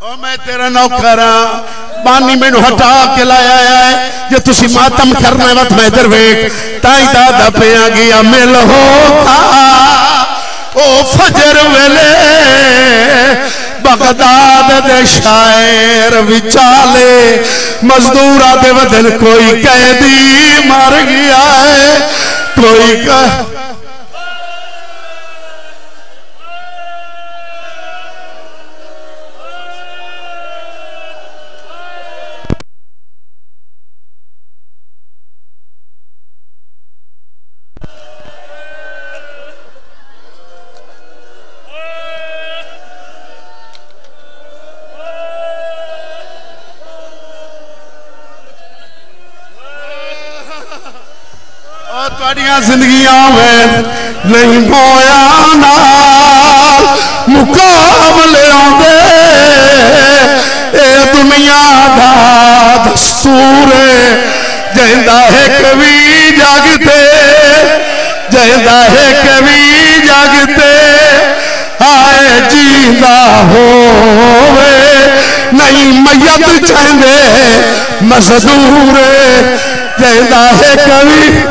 ओ मैं तेरा नौकर हाँ बानी मैनू हटा के लाया है जे तुसी मातम करने वक्त मैं इधर वेख ताई दादा पिया गया मिल हो ओ फजर वेले बगदाद दे शायर विचाले मजदूरा दे बदल कोई कैदी मर गया है कोई जिंदगियां में नहीं मोया नाल मुकाबले आंदे ए दुनिया दा दस्तूर जिंदा है कभी जागते जिंदा है कभी जागते आए जींदा होवे नहीं मैयत चाहते मजदूर जिंदा है कभी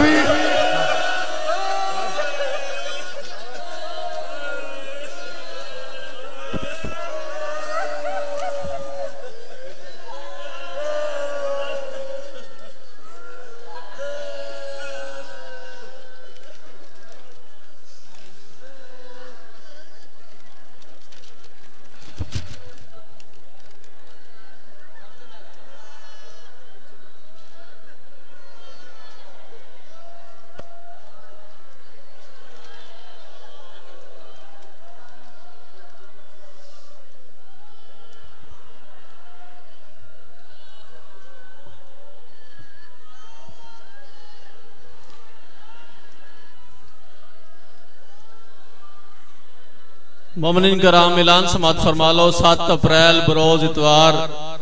मोमिनीन कराम ऐलान समात फरमा लो 7 अप्रैल बरोज इतवार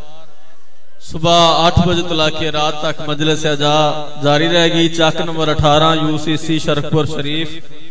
सुबह 8 बजे तला के रात तक मजलिस अजा जारी रहेगी। चाक नंबर 18 यूसीसी शरफपुर शरीफ।